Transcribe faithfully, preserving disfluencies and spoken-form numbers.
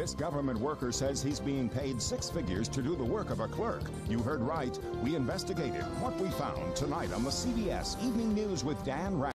This government worker says he's being paid six figures to do the work of a clerk. You heard right. We investigated what we found tonight on the C B S Evening News with Dan Ratner.